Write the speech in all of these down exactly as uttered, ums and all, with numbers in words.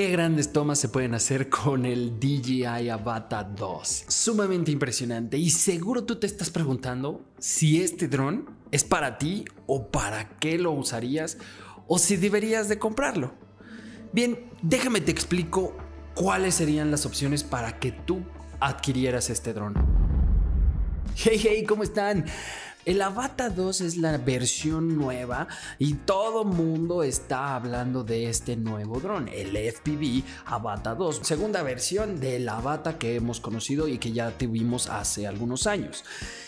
Qué grandes tomas se pueden hacer con el D J I Avata dos. Sumamente impresionante, y seguro tú te estás preguntando si este dron es para ti o para qué lo usarías o si deberías de comprarlo. Bien, déjame te explico cuáles serían las opciones para que tú adquirieras este dron. Hey, hey, ¿cómo están? El Avata dos es la versión nueva y todo mundo está hablando de este nuevo dron, el F P V Avata dos, segunda versión del Avata que hemos conocido y que ya tuvimos hace algunos años.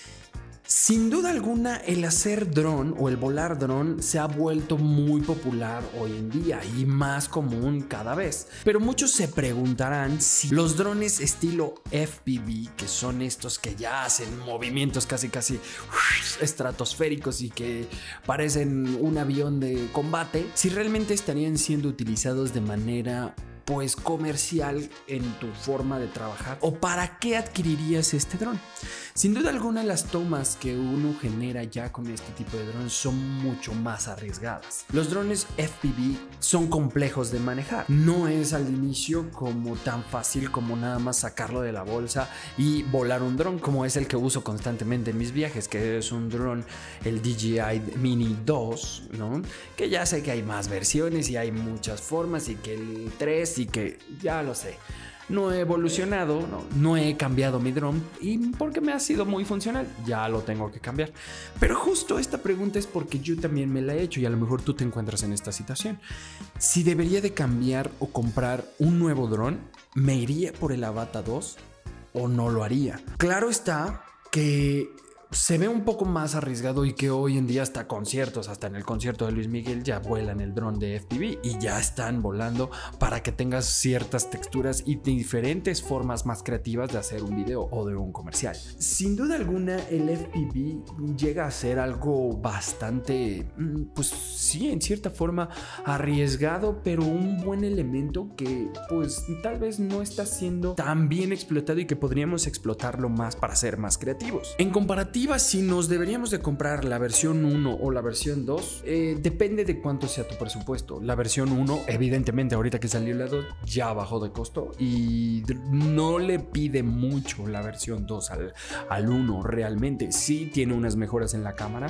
Sin duda alguna, el hacer dron o el volar dron se ha vuelto muy popular hoy en día y más común cada vez. Pero muchos se preguntarán si los drones estilo F P V, que son estos que ya hacen movimientos casi casi estratosféricos y que parecen un avión de combate, si realmente estarían siendo utilizados de manera pues comercial en tu forma de trabajar, o para qué adquirirías este dron. Sin duda alguna, las tomas que uno genera ya con este tipo de drones son mucho más arriesgadas. Los drones F P V son complejos de manejar, no es al inicio como tan fácil como nada más sacarlo de la bolsa y volar un dron, como es el que uso constantemente en mis viajes, que es un dron, el D J I Mini dos, ¿no? Que ya sé que hay más versiones y hay muchas formas, y que el tres, y que ya lo sé. No he evolucionado, no, no he cambiado mi dron, y porque me ha sido muy funcional, ya lo tengo que cambiar. Pero justo esta pregunta es porque yo también me la he hecho, y a lo mejor tú te encuentras en esta situación. Si debería de cambiar o comprar un nuevo dron, ¿me iría por el Avata dos o no lo haría? Claro está que se ve un poco más arriesgado, y que hoy en día hasta conciertos, hasta en el concierto de Luis Miguel ya vuelan el dron de F P V y ya están volando para que tengas ciertas texturas y diferentes formas más creativas de hacer un video o de un comercial. Sin duda alguna, el F P V llega a ser algo bastante, pues sí, en cierta forma arriesgado, pero un buen elemento que pues tal vez no está siendo tan bien explotado y que podríamos explotarlo más para ser más creativos. En comparativa, si nos deberíamos de comprar la versión uno o la versión dos, eh, depende de cuánto sea tu presupuesto. La versión uno, evidentemente, ahorita que salió la dos, ya bajó de costo y no le pide mucho la versión dos al, al uno. Realmente sí tiene unas mejoras en la cámara,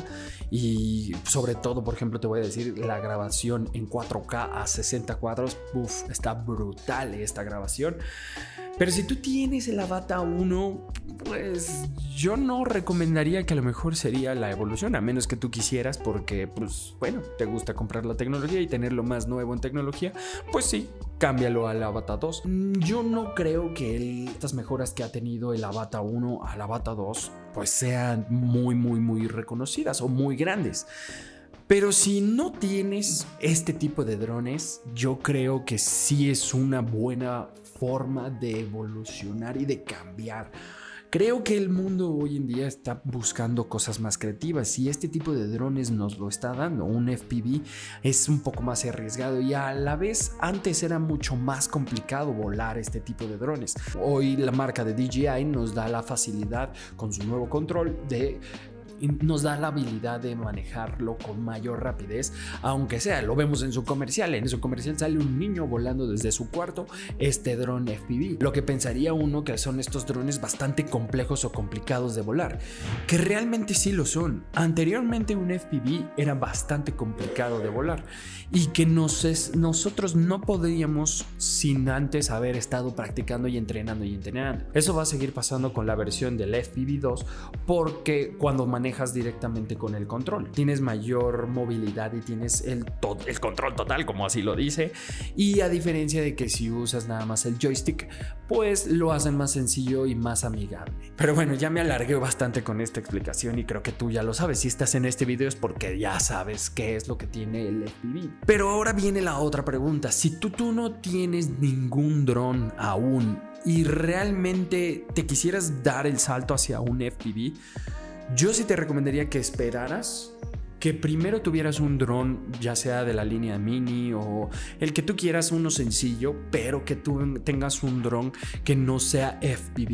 y sobre todo, por ejemplo, te voy a decir, la grabación en cuatro K a sesenta cuadros, uff, está brutal esta grabación. Pero si tú tienes el Avata uno, pues yo no recomendaría, que a lo mejor sería la evolución, a menos que tú quisieras, porque pues bueno, te gusta comprar la tecnología y tener lo más nuevo en tecnología, pues sí, cámbialo al Avata dos. Yo no creo que el, estas mejoras que ha tenido el Avata uno al Avata dos pues sean muy muy muy reconocidas o muy grandes. Pero si no tienes este tipo de drones, yo creo que sí es una buena forma de evolucionar y de cambiar. Creo que el mundo hoy en día está buscando cosas más creativas, y este tipo de drones nos lo está dando. Un F P V es un poco más arriesgado, y a la vez antes era mucho más complicado volar este tipo de drones. Hoy la marca de D J I nos da la facilidad con su nuevo control de nos da la habilidad de manejarlo con mayor rapidez, aunque sea, lo vemos en su comercial. En su comercial sale un niño volando desde su cuarto este dron F P V, lo que pensaría uno que son estos drones bastante complejos o complicados de volar, que realmente sí lo son. Anteriormente un F P V era bastante complicado de volar, y que nos es, nosotros no podríamos sin antes haber estado practicando y entrenando y entrenando. Eso va a seguir pasando con la versión del F P V dos, porque cuando manejas directamente con el control tienes mayor movilidad y tienes el, el control total, como así lo dice, y a diferencia de que si usas nada más el joystick, pues lo hacen más sencillo y más amigable. Pero bueno, ya me alargué bastante con esta explicación, y creo que tú ya lo sabes. Si estás en este video es porque ya sabes qué es lo que tiene el F P V. Pero ahora viene la otra pregunta. Si tú, tú no tienes ningún dron aún y realmente te quisieras dar el salto hacia un F P V, yo sí te recomendaría que esperaras, que primero tuvieras un dron, ya sea de la línea Mini o el que tú quieras, uno sencillo, pero que tú tengas un dron que no sea F P V.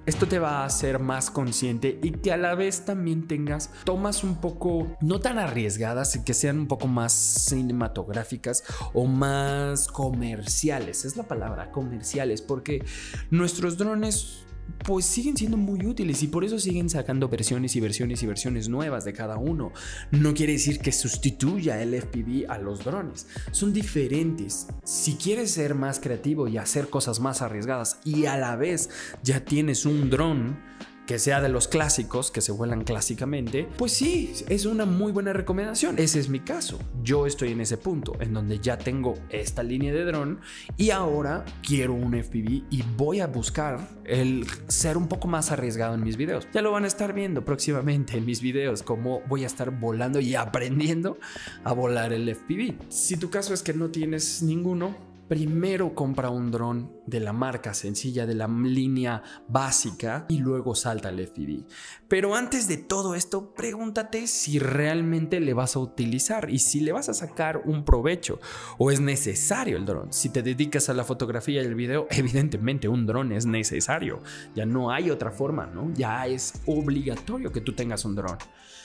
Esto te va a hacer más consciente y que a la vez también tengas tomas un poco no tan arriesgadas y que sean un poco más cinematográficas o más comerciales. Es la palabra, comerciales, porque nuestros drones pues siguen siendo muy útiles y por eso siguen sacando versiones y versiones y versiones nuevas de cada uno. No quiere decir que sustituya el F P V a los drones, son diferentes. Si quieres ser más creativo y hacer cosas más arriesgadas y a la vez ya tienes un dron que sea de los clásicos, que se vuelan clásicamente, pues sí, es una muy buena recomendación. Ese es mi caso. Yo estoy en ese punto, en donde ya tengo esta línea de dron y ahora quiero un F P V y voy a buscar el ser un poco más arriesgado en mis videos. Ya lo van a estar viendo próximamente en mis videos, cómo voy a estar volando y aprendiendo a volar el F P V. Si tu caso es que no tienes ninguno, primero compra un dron de la marca sencilla, de la línea básica y luego salta al F P V. Pero antes de todo esto, pregúntate si realmente le vas a utilizar y si le vas a sacar un provecho o es necesario el dron. Si te dedicas a la fotografía y el video, evidentemente un dron es necesario. Ya no hay otra forma, ¿no? Ya es obligatorio que tú tengas un dron.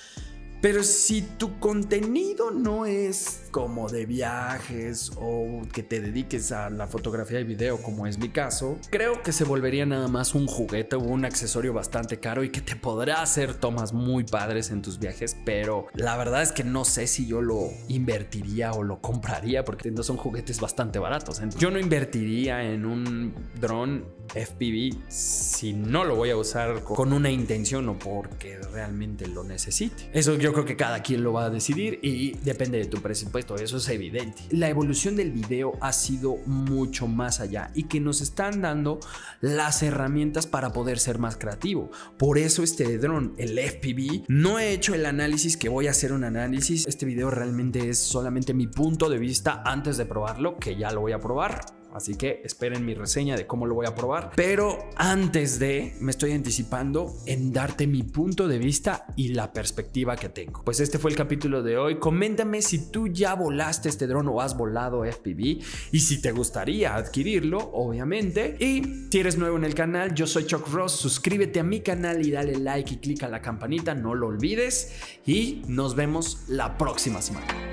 Pero si tu contenido no es como de viajes o que te dediques a la fotografía y video, como es mi caso, creo que se volvería nada más un juguete o un accesorio bastante caro y que te podrá hacer tomas muy padres en tus viajes, pero la verdad es que no sé si yo lo invertiría o lo compraría porque no son juguetes bastante baratos. Yo no invertiría en un dron F P V si no lo voy a usar con una intención o porque realmente lo necesite. Eso yo creo que cada quien lo va a decidir y depende de tu presupuesto, eso es evidente. La evolución del video ha sido mucho más allá y que nos están dando las herramientas para poder ser más creativo. Por eso este dron, el F P V, no he hecho el análisis que voy a hacer un análisis. Este video realmente es solamente mi punto de vista antes de probarlo, que ya lo voy a probar. Así que esperen mi reseña de cómo lo voy a probar. Pero antes de, me estoy anticipando en darte mi punto de vista y la perspectiva que tengo. Pues este fue el capítulo de hoy. Coméntame si tú ya volaste este dron o has volado F P V y si te gustaría adquirirlo, obviamente. Y si eres nuevo en el canal, yo soy Chuck Ross. Suscríbete a mi canal y dale like y clica a la campanita. No lo olvides. Y nos vemos la próxima semana.